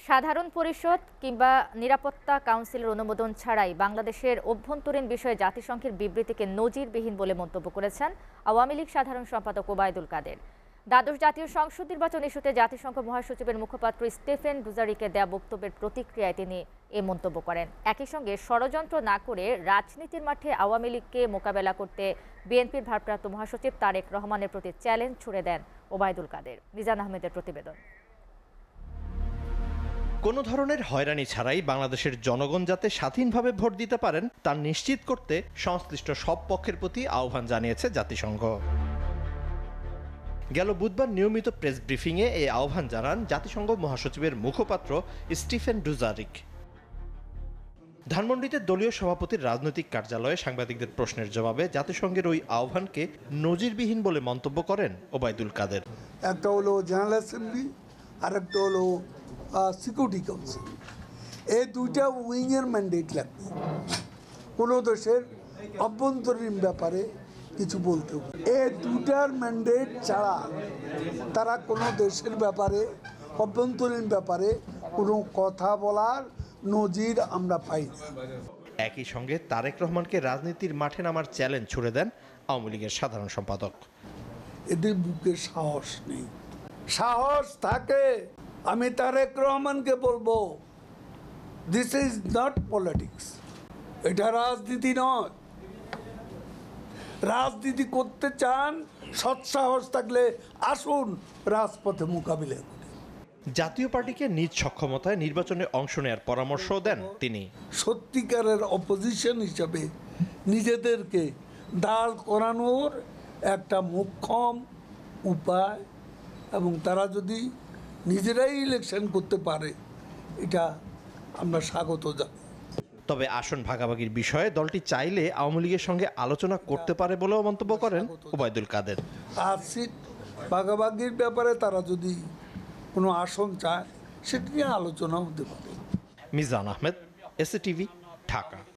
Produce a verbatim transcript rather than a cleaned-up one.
সাধারণ পরিষদ কিংবা নিরাপত্তা কাউন্সিলের অনুমোদন ছাড়াই বাংলাদেশের অভ্যন্তরীণ বিষয়ে জাতিসংঘের বিবৃতিকে নজিরবিহীন বলে মন্তব্য করেছেন আওয়ামী লীগ সাধারণ সম্পাদক ওবায়দুল কাদের। দ্বাদশ জাতীয় সংসদ নির্বাচন ইস্যুতে জাতিসংঘ মহাসচিবের মুখপাত্র স্টিফেন ডুজারিকে দেয়া বক্তব্যের প্রতিক্রিয়ায় তিনি এ মন্তব্য করেন। একই সঙ্গে ষড়যন্ত্র না করে রাজনীতির মাঠে আওয়ামী লীগকে মোকাবেলা করতে বিএনপির ভারপ্রাপ্ত মহাসচিব তারেক রহমানের প্রতি চ্যালেঞ্জ ছুড়ে দেন ওবায়দুল কাদের। মিজান আহমেদের প্রতিবেদন। কোনো ধরনের হয়রানি ছাড়াই বাংলাদেশের জনগণ যাতে স্বাধীনভাবে ভোট দিতে পারেন তা নিশ্চিত করতে সংশ্লিষ্ট সব পক্ষের প্রতি আহ্বান জানিয়েছে জাতিসংঘ। গেল বুধবার নিয়মিত প্রেস ব্রিফিংয়ে এই আহ্বান জানান জাতিসংঘ মহাসচিবের মুখপাত্র স্টিফেন ডুজারিক। ধানমন্ডিতে দলীয় সভাপতির রাজনৈতিক কার্যালয়ে সাংবাদিকদের প্রশ্নের জবাবে জাতিসংঘের ওই আহ্বানকে নজিরবিহীন বলে মন্তব্য করেন ওবায়দুল কাদের। একটা হলো জেনারেল অ্যাসেম্বলি আর একটা হলো সিকিউরিটি কাউন্সিল, এই দুইটা উইংয়ের ম্যান্ডেট লাগবে কোনো দেশের অভ্যন্তরীণ ব্যাপারে কিছু বলতে হবে। এই দুটার ম্যান্ডেট ছাড়া তারা কোনো দেশের ব্যাপারে অভ্যন্তরীণ ব্যাপারে কোনো কথা বলার নজির আমরা পাই না। একই সঙ্গে তারেক রহমানকে রাজনীতির মাঠে নামার চ্যালেঞ্জ ছুড়ে দেন আওয়ামী লীগের সাধারণ সম্পাদক। এদের বুকে সাহস নেই, সাহস থাকে আমি তারেক রহমানকে বলবো, দিস ইজ নট পলিটিক্স, এটা রাজনীতি নয়। রাজনীতি করতে চান, সৎসাহস থাকলে আসুন রাজপথে মোকাবিলা করি। জাতীয় পার্টিকে নিজ সক্ষমতায় নির্বাচনে অংশ নেওয়ার পরামর্শ দেন তিনি। সত্যিকারের অপোজিশন হিসাবে নিজেদেরকে দাঁড় করানোর একটা মোক্ষম উপায়, এবং তারা যদি নিজেরাই ইলেকশন করতে পারে এটা আমরা স্বাগত জানাই। তবে আসন ভাগাভাগির বিষয়ে দলটি চাইলে আওয়ামী লীগের সঙ্গে আলোচনা করতে পারে বলেও মন্তব্য করেন ওবায়দুল কাদের। আর সিট ভাগাভাগির ব্যাপারে তারা যদি কোনো আসন চায় সেটা নিয়ে আলোচনা হতে পারে। মিজান আহমেদ, এসএটিভি, ঢাকা।